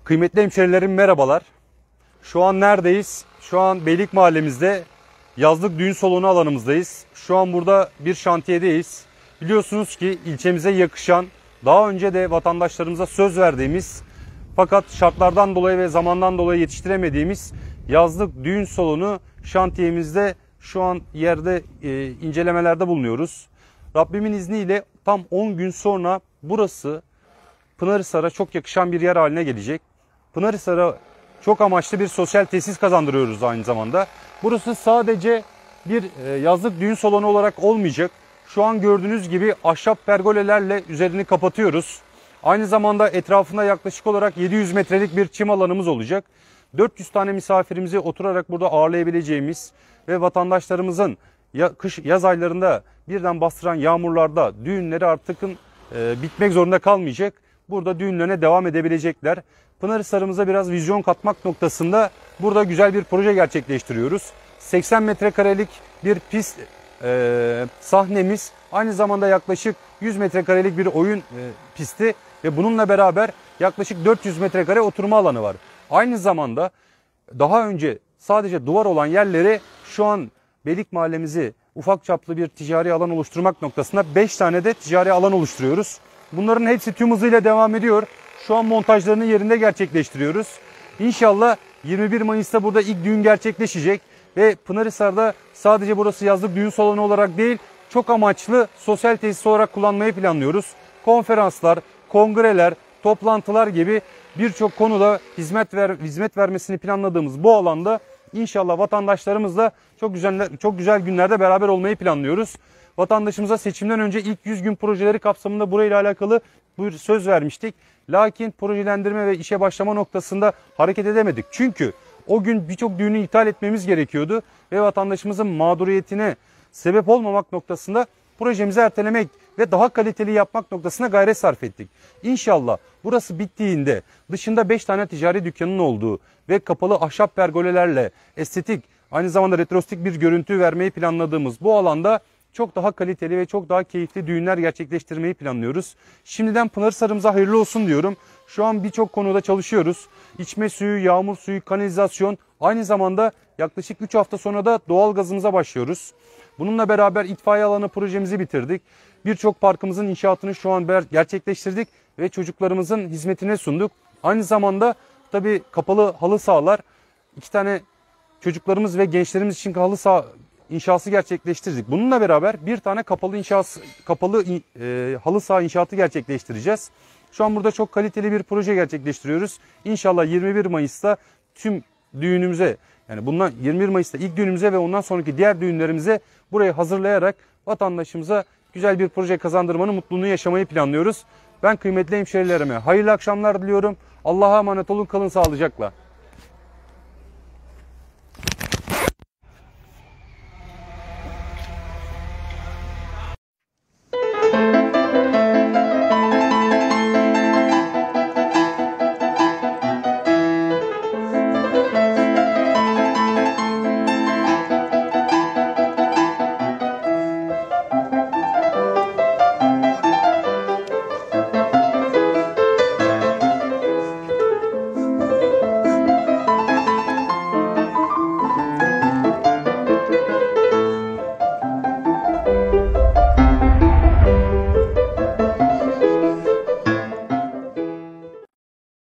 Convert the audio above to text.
Kıymetli hemşerilerim merhabalar. Şu an neredeyiz? Şu an Beylik Mahallemizde yazlık düğün salonu alanımızdayız. Şu an burada bir şantiyedeyiz. Biliyorsunuz ki ilçemize yakışan, daha önce de vatandaşlarımıza söz verdiğimiz fakat şartlardan dolayı ve zamandan dolayı yetiştiremediğimiz yazlık düğün salonu şantiyemizde şu an yerde incelemelerde bulunuyoruz. Rabbimin izniyle tam 10 gün sonra burası Pınarhisar'a çok yakışan bir yer haline gelecek. Pınarhisar'a çok amaçlı bir sosyal tesis kazandırıyoruz aynı zamanda. Burası sadece bir yazlık düğün salonu olarak olmayacak. Şu an gördüğünüz gibi ahşap pergolelerle üzerini kapatıyoruz. Aynı zamanda etrafında yaklaşık olarak 700 metrelik bir çim alanımız olacak. 400 tane misafirimizi oturarak burada ağırlayabileceğimiz ve vatandaşlarımızın yaz aylarında birden bastıran yağmurlarda düğünleri artık bitmek zorunda kalmayacak. Burada düğünlerine devam edebilecekler. Pınarhisar'ımıza biraz vizyon katmak noktasında burada güzel bir proje gerçekleştiriyoruz. 80 metrekarelik bir pist sahnemiz, aynı zamanda yaklaşık 100 metrekarelik bir oyun pisti ve bununla beraber yaklaşık 400 metrekare oturma alanı var. Aynı zamanda daha önce sadece duvar olan yerleri şu an Beylik Mahallemizi ufak çaplı bir ticari alan oluşturmak noktasında 5 tane de ticari alan oluşturuyoruz. Bunların hepsi tüm hızıyla devam ediyor. Şu an montajlarını yerinde gerçekleştiriyoruz. İnşallah 21 Mayıs'ta burada ilk düğün gerçekleşecek ve Pınarhisar'da sadece burası yazlık düğün salonu olarak değil, çok amaçlı sosyal tesis olarak kullanmayı planlıyoruz. Konferanslar, kongreler, toplantılar gibi birçok konuda hizmet vermesini planladığımız bu alanda İnşallah vatandaşlarımızla çok güzel günlerde beraber olmayı planlıyoruz. Vatandaşımıza seçimden önce ilk 100 gün projeleri kapsamında burayla alakalı bir söz vermiştik. Lakin projelendirme ve işe başlama noktasında hareket edemedik. Çünkü o gün birçok düğünü iptal etmemiz gerekiyordu ve vatandaşımızın mağduriyetine sebep olmamak noktasında projemizi ertelemek ve daha kaliteli yapmak noktasına gayret sarf ettik. İnşallah burası bittiğinde dışında 5 tane ticari dükkanın olduğu ve kapalı ahşap pergolelerle estetik, aynı zamanda retrostik bir görüntü vermeyi planladığımız bu alanda çok daha kaliteli ve çok daha keyifli düğünler gerçekleştirmeyi planlıyoruz. Şimdiden Pınarhisar'ımıza hayırlı olsun diyorum. Şu an birçok konuda çalışıyoruz. İçme suyu, yağmur suyu, kanalizasyon, aynı zamanda yaklaşık 3 hafta sonra da doğal gazımıza başlıyoruz. Bununla beraber itfaiye alanı projemizi bitirdik. Birçok parkımızın inşaatını şu an gerçekleştirdik ve çocuklarımızın hizmetine sunduk. Aynı zamanda tabii kapalı halı sahalar, 2 tane çocuklarımız ve gençlerimiz için halı saha inşası gerçekleştirdik. Bununla beraber bir tane kapalı halı saha inşaatı gerçekleştireceğiz. Şu an burada çok kaliteli bir proje gerçekleştiriyoruz. İnşallah 21 Mayıs'ta tüm düğünümüze, yani bundan 21 Mayıs'ta ilk düğünümüze ve ondan sonraki diğer düğünlerimize burayı hazırlayarak vatandaşımıza güzel bir proje kazandırmanın mutluluğunu yaşamayı planlıyoruz. Ben kıymetli hemşerilerime hayırlı akşamlar diliyorum. Allah'a emanet olun, kalın sağlıcakla.